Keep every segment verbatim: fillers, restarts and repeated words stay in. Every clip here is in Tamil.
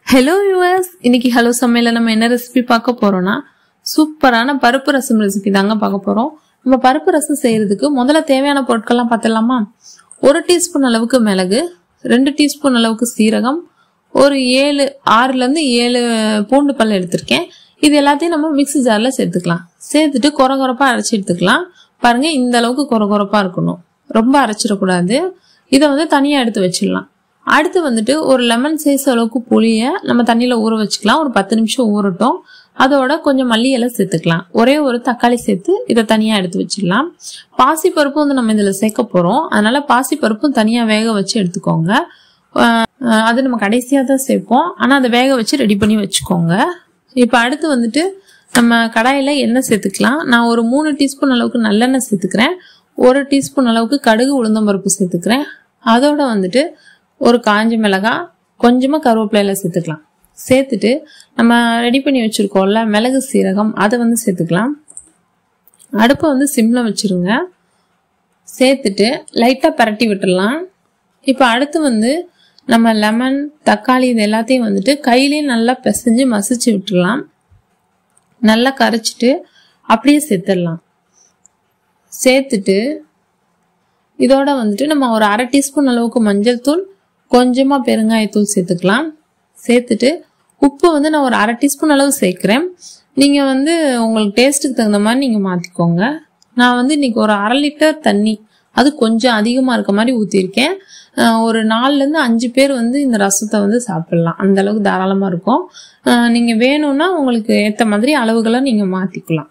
ஹலோ யூஎஸ், இன்னைக்கு ஹலோ சமையல நம்ம என்ன ரெசிபி பார்க்க போறோம்னா சூப்பரான பருப்பு ரசம் ரெசிபி தாங்க பார்க்க போறோம். நம்ம பருப்பு ரசம் செய்யறதுக்கு முதல்ல தேவையான பொருட்கள்லாம் பார்த்துடலாமா? ஒரு டீஸ்பூன் அளவுக்கு மிளகு, ரெண்டு டீஸ்பூன் அளவுக்கு சீரகம், ஒரு ஏழு ஆறுல இருந்து ஏழு பூண்டு பல் எடுத்திருக்கேன். இது எல்லாத்தையும் நம்ம மிக்ஸி ஜார்ல சேர்த்துக்கலாம். சேர்த்துட்டு கொர கொரப்பா அரைச்சி எடுத்துக்கலாம். பாருங்க, இந்த அளவுக்கு கொர கொரப்பா இருக்கணும், ரொம்ப அரைச்சிடக்கூடாது. இதை வந்து தனியா எடுத்து வச்சிடலாம். அடுத்து வந்துட்டு ஒரு லெமன் சைஸ் அளவுக்கு புளிய நம்ம தண்ணியில ஊற வச்சுக்கலாம். ஒரு பத்து நிமிஷம் ஊறட்டும். அதோட கொஞ்சம் மல்லி இலை சேர்த்துக்கலாம். ஒரே ஒரு தக்காளி சேர்த்து இதை தனியா எடுத்து வச்சிடலாம். பாசி பருப்பும் வந்து நம்ம இதுல சேர்க்க போறோம். அதனால பாசி பருப்பும் தனியா வேக வச்சு எடுத்துக்கோங்க. அது நம்ம கடைசியா தான் சேர்ப்போம், ஆனா அதை வேக வச்சு ரெடி பண்ணி வச்சுக்கோங்க. இப்ப அடுத்து வந்துட்டு நம்ம கடாயில எண்ணெய் சேர்த்துக்கலாம். நான் ஒரு மூணு டீஸ்பூன் அளவுக்கு நல்லெண்ணெய் சேர்த்துக்கிறேன். ஒரு டீஸ்பூன் அளவுக்கு கடுகு உளுந்தம் பருப்பு சேர்த்துக்கிறேன். அதோட வந்துட்டு ஒரு காஞ்ச மிளகாய், கொஞ்சமா கருவேப்பிலையில சேர்த்துக்கலாம். சேர்த்துட்டு நம்ம ரெடி பண்ணி வச்சிருக்கோம்ல மிளகு சீரகம், அதை வந்து சேர்த்துக்கலாம். அடுப்பை வந்து சிம்ல வச்சிருங்க. சேர்த்துட்டு லைட்டா பரட்டி விட்டுடலாம். இப்போ அடுத்து வந்து நம்ம லெமன், தக்காளி இது எல்லாத்தையும் வந்துட்டு கையிலேயே நல்லா பிசைஞ்சு மசிச்சு விட்டுடலாம். நல்லா கரைச்சிட்டு அப்படியே சேர்த்துடலாம். சேர்த்துட்டு இதோட வந்துட்டு நம்ம ஒரு அரை டீஸ்பூன் அளவுக்கு மஞ்சள் தூள், கொஞ்சமா பெருங்காயத்தூள் சேர்த்துக்கலாம். சேர்த்துட்டு உப்பு வந்து நான் ஒரு அரை டீஸ்பூன் அளவு சேர்க்கிறேன். நீங்க வந்து உங்களுக்கு டேஸ்ட்டுக்கு தகுந்த மாதிரி நீங்க மாத்திக்கோங்க. நான் வந்து இன்னைக்கு ஒரு அரை லிட்டர் தண்ணி, அது கொஞ்சம் அதிகமா இருக்க மாதிரி ஊத்திருக்கேன். ஒரு நாலுல இருந்து அஞ்சு பேர் வந்து இந்த ரசத்தை வந்து சாப்பிடலாம், அந்த அளவுக்கு தாராளமா இருக்கும். நீங்க வேணும்னா உங்களுக்கு ஏத்த மாதிரி அளவுகளை நீங்க மாத்திக்கலாம்.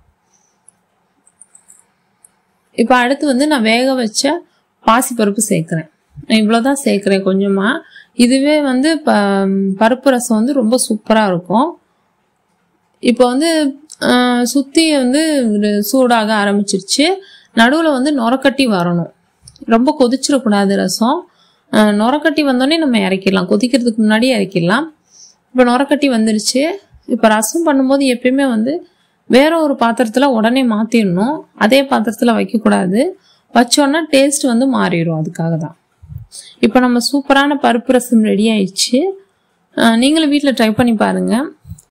இப்ப அடுத்து வந்து நான் வேக வச்ச பாசி பருப்பு சேர்க்கிறேன். இவ்வளவுதான் சேர்க்கிறேன் கொஞ்சமா. இதுவே வந்து பருப்பு ரசம் வந்து ரொம்ப சூப்பரா இருக்கும். இப்போ வந்து சுத்தி வந்து சூடாக ஆரம்பிச்சிருச்சு. நடுவுல வந்து நுரக்கட்டி வரணும், ரொம்ப கொதிச்சிடக்கூடாது ரசம். நுரக்கட்டி வந்தோடனே நம்ம இறக்கிடலாம், கொதிக்கிறதுக்கு முன்னாடி இறக்கிடலாம். இப்போ நுரக்கட்டி வந்துருச்சு. இப்போ ரசம் பண்ணும்போது எப்பயுமே வந்து வேற ஒரு பாத்திரத்துல உடனே மாத்திடணும், அதே பாத்திரத்துல வைக்கக்கூடாது. வச்சோன்னா டேஸ்ட் வந்து மாறிடும், அதுக்காக தான். இப்போ நம்ம சூப்பரான பருப்பு ரசம் ரெடி ஆயிடுச்சு. நீங்களும் வீட்டில் ட்ரை பண்ணி பாருங்க.